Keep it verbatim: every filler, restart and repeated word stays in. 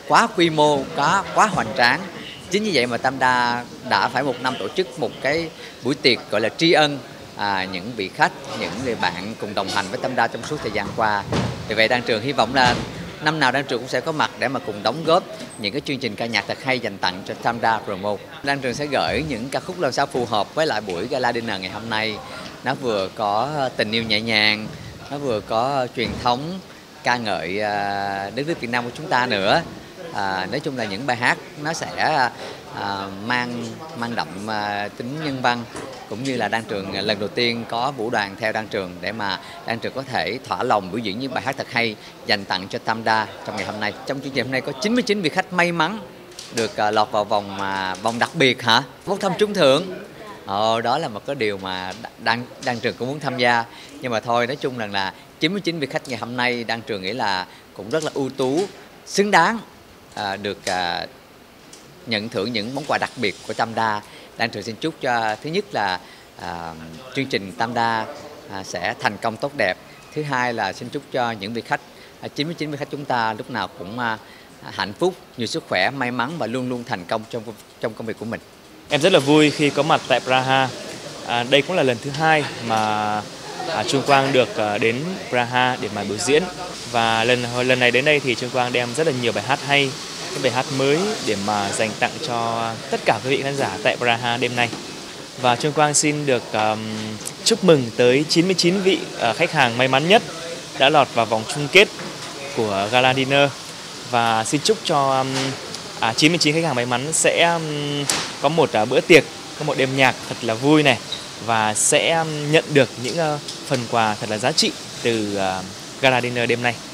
quá quy mô, quá quá hoành tráng. Chính như vậy mà Tam Đa đã phải một năm tổ chức một cái buổi tiệc gọi là tri ân à, những vị khách, những người bạn cùng đồng hành với Tam Đa trong suốt thời gian qua. Vì vậy Đan Trường hy vọng là năm nào Đan Trường cũng sẽ có mặt để mà cùng đóng góp những cái chương trình ca nhạc thật hay dành tặng cho Tam Đa Promote. Đan Trường sẽ gửi những ca khúc làm sao phù hợp với lại buổi gala dinner ngày hôm nay. Nó vừa có tình yêu nhẹ nhàng, nó vừa có truyền thống ca ngợi đất nước Việt Nam của chúng ta nữa. À, nói chung là những bài hát nó sẽ à, mang mang đậm à, tính nhân văn, cũng như là Đan Trường lần đầu tiên có vũ đoàn theo Đan Trường để mà Đan Trường có thể thỏa lòng biểu diễn những bài hát thật hay dành tặng cho Tam Đa trong ngày hôm nay. Trong chương trình hôm nay có chín mươi chín vị khách may mắn được à, lọt vào vòng à, vòng đặc biệt hả? Bốc thăm trúng thưởng. Ồ, đó là một cái điều mà Đan, Đan Trường cũng muốn tham gia. Nhưng mà thôi, nói chung rằng là chín mươi chín vị khách ngày hôm nay Đan Trường nghĩ là cũng rất là ưu tú, xứng đáng à, được à, nhận thưởng những món quà đặc biệt của Tam Đa. Đan Trường xin chúc cho thứ nhất là à, chương trình Tam Đa à, sẽ thành công tốt đẹp. Thứ hai là xin chúc cho những vị khách, à, chín mươi chín vị khách chúng ta lúc nào cũng à, hạnh phúc, nhiều sức khỏe, may mắn và luôn luôn thành công trong trong công việc của mình. Em rất là vui khi có mặt tại Praha. À, đây cũng là lần thứ hai mà à, Trung Quang được à, đến Praha để mà biểu diễn. Và lần lần này đến đây thì Trung Quang đem rất là nhiều bài hát hay, những bài hát mới để mà dành tặng cho tất cả quý vị khán giả tại Praha đêm nay. Và Trung Quang xin được um, chúc mừng tới chín mươi chín vị uh, khách hàng may mắn nhất đã lọt vào vòng chung kết của Gala Dinner. Và xin chúc cho um, à, chín mươi chín khách hàng may mắn sẽ um, có một uh, bữa tiệc, có một đêm nhạc thật là vui này, và sẽ um, nhận được những uh, phần quà thật là giá trị từ uh, Gala Dinner đêm nay.